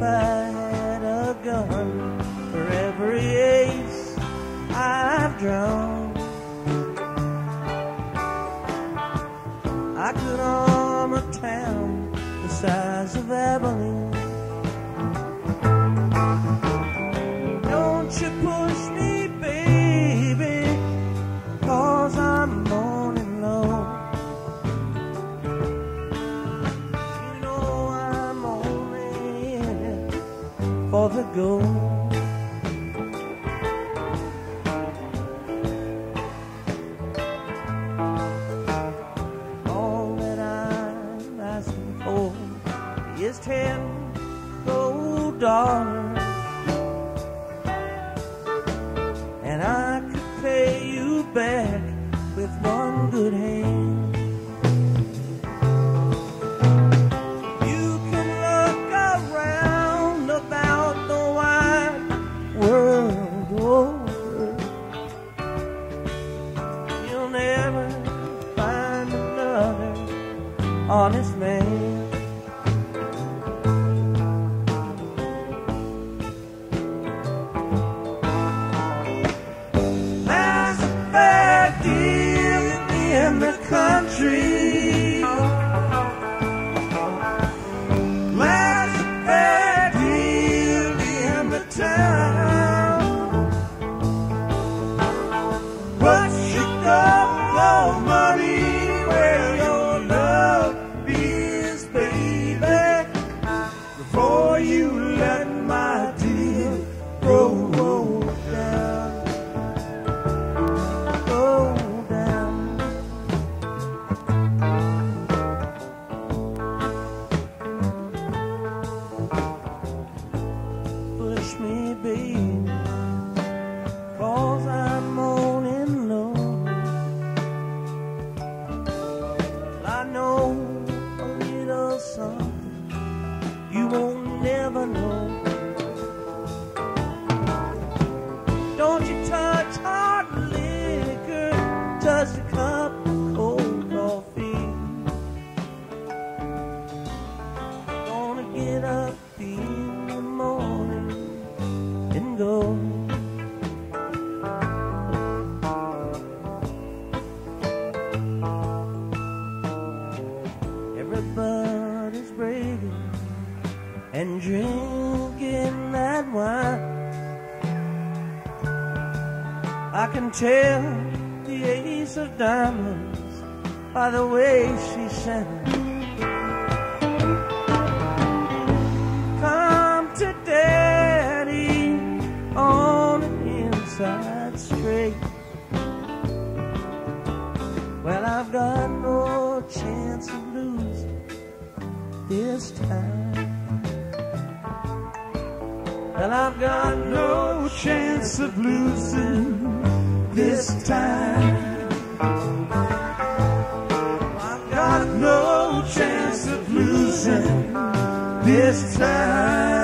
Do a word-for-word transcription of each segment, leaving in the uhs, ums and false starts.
I had a gun for every ace I've drawn, I could arm a town the size of Abilene. Don't you push me, baby, 'cause I'm mourning low. You know I'm only in it for the gold. Is ten gold dollars, and I could pay you back with one good hand. You can look around about the wide world over, you'll never find another honest man. In the country, last bad deal in the town, but you got no money where your love is, baby, before you let my deal roll down, roll down. Me, baby, 'cause I'm moaning low. I know a little something you won't never know. Don't you touch hard liquor, just a cup of cold coffee. Gonna get up in the morning and go. Everybody's bragging and drinking that wine. I can tell the ace of diamonds by the way she sang. Come to daddy on an inside straight. Well, I've got no chance of losing this time. Well, I've got no chance of losing this time. I've got no chance of losing this time.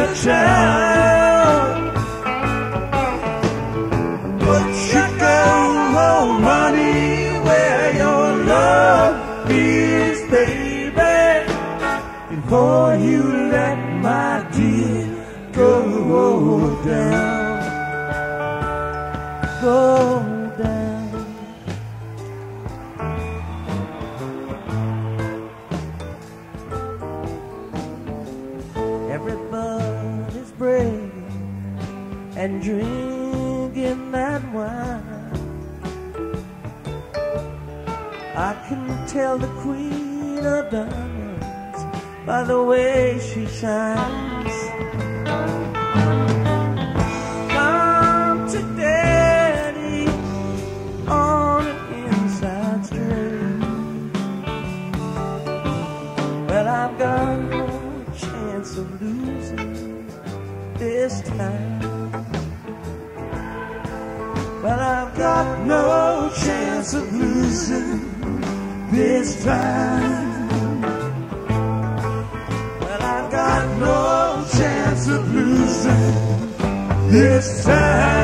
child. But you go home, honey, where your love is, baby, before you let my dear go down, go down. Everybody's brave and drinking that wine. I can tell the queen of diamonds by the way she shines. Come to daddy on an inside street. Well, I've got no chance of losing this time. Well, I've got no chance of losing this time. Well, I've got no chance of losing this time.